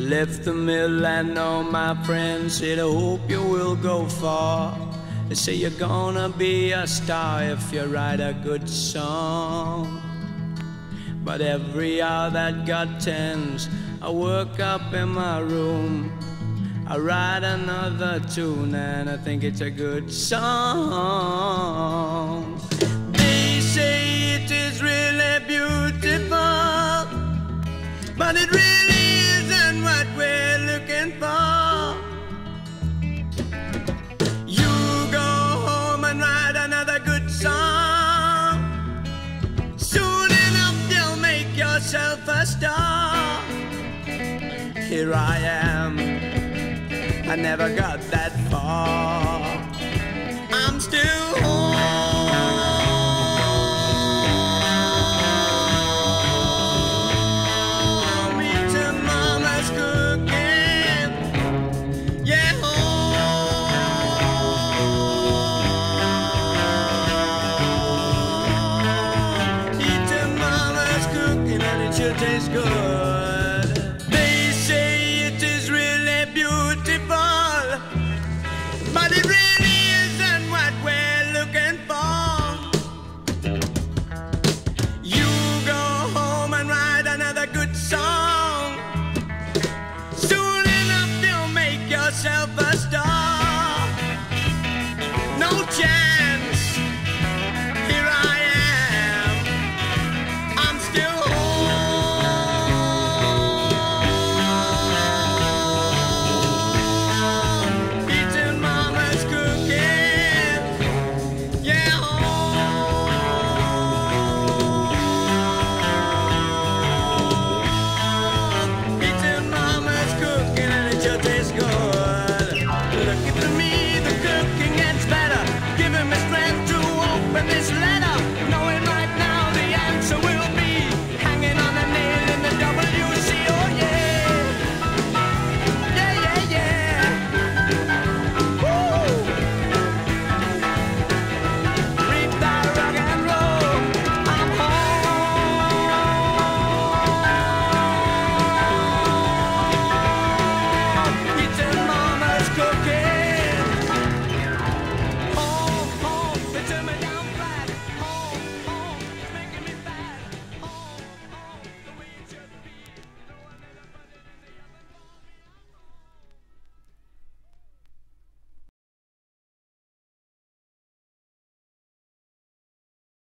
left the mill and all my friends said, I hope you will go far. They say you're gonna be a star if you write a good song. But every hour that God tends, I work up in my room, I write another tune and I think it's a good song. They say it is really beautiful, but it really isn't what we're looking for. You go home and write another good song. Soon enough you'll make yourself a star. Here I am, I never got that far. I'm still home. Eating mama's cooking. Yeah, home. Eating mama's cooking and it sure tastes good.